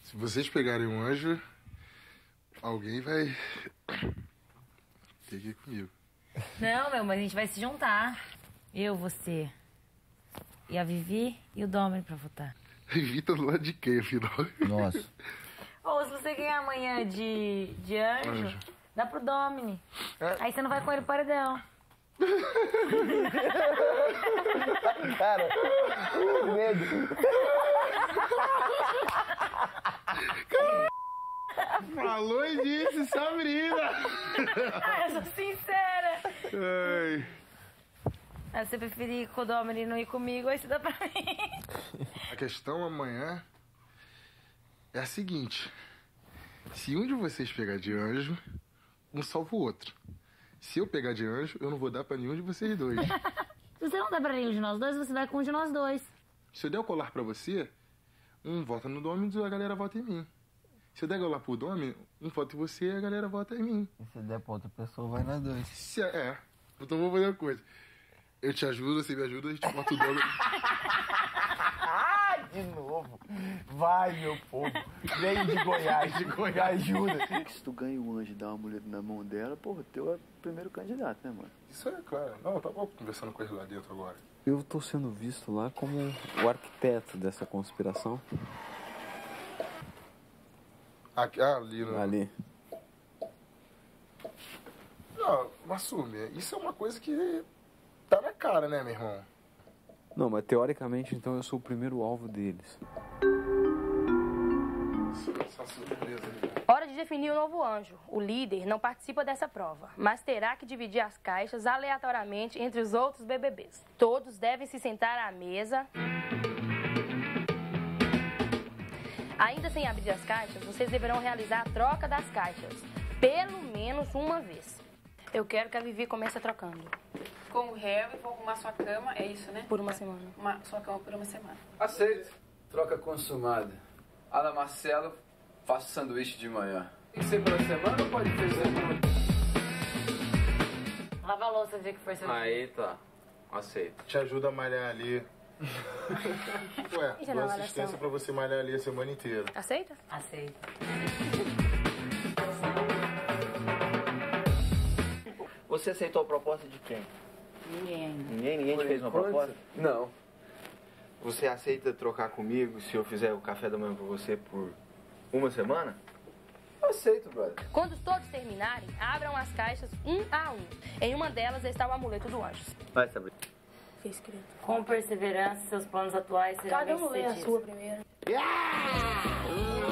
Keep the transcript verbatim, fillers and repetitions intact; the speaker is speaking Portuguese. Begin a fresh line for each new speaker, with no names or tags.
Se vocês pegarem um anjo, alguém vai ter que ir comigo.
Não, meu, mas a gente vai se juntar. Eu, você e a Vivi e o Domini pra votar.
Vivi tá do lado de quem, afinal?
Nossa.
Ou se você ganhar amanhã de, de anjo, anjo, dá pro Domini. É. Aí você não vai com ele pro paredão.
Cara, que medo.
Falou e disse, Sabrina.
Ah, eu sou sincera.
Ai.
Ah, você preferir com o Domini não ir comigo, aí você dá pra mim.
A questão amanhã é a seguinte. Se um de vocês pegar de anjo, um salva o outro. Se eu pegar de anjo, eu não vou dar pra nenhum de vocês dois.
Se você não dá pra nenhum de nós dois, você vai com um de nós dois.
Se eu der o colar pra você, um vota no Domini e a galera vota em mim. Se eu der colar pro Domini, um vota em você e a galera vota em mim.
E se der pra outra pessoa, vai nós dois.
Se, é, então vamos fazer uma coisa. Eu te ajudo, você me ajuda, a gente bota o Domini.
De novo. Vai, meu povo. Vem de Goiás, de Goiás, ajuda.
Se tu ganha o anjo e dá uma mulher na mão dela, porra, teu é o primeiro candidato, né, mano?
Isso é claro. Não, eu tava conversando com ele lá dentro agora.
Eu tô sendo visto lá como o arquiteto dessa conspiração.
Aqui, ah, ali, né?
Ali.
Não, Massumi, isso é uma coisa que tá na cara, né, meu irmão?
Não, mas teoricamente, então, eu sou o primeiro alvo deles.
Essa surpresa aí.
Hora de definir o novo anjo. O líder não participa dessa prova, mas terá que dividir as caixas aleatoriamente entre os outros B B Bs. Todos devem se sentar à mesa. Ainda sem abrir as caixas, vocês deverão realizar a troca das caixas, pelo menos uma vez. Eu quero que a Vivi comece trocando.
Com o Harry, vou arrumar sua cama, é isso, né?
Por uma semana.
Uma, sua cama por uma semana.
Aceito. Troca consumada. Ana Marcelo, faço sanduíche de manhã. Tem que ser pela semana ou pode fazer por...
Lava a louça o dia que for seu dia.
Aí tá. Aceito.
Te ajuda a malhar ali. Ué, dou assistência pra você malhar ali a semana inteira.
Aceita?
Aceito.
Você aceitou a proposta de quem?
Ninguém ainda.
Ninguém? Ninguém te fez uma proposta?
Não.
Você aceita trocar comigo se eu fizer o café da manhã pra você por uma semana?
Aceito, brother.
Quando todos terminarem, abram as caixas um a um. Em uma delas está o amuleto do anjo.
Vai, Sabrina.
Fiz, querido.
Com perseverança, seus planos atuais serão
Cada um lê a
bem-sucedidos.
sua primeiro.
Yeah!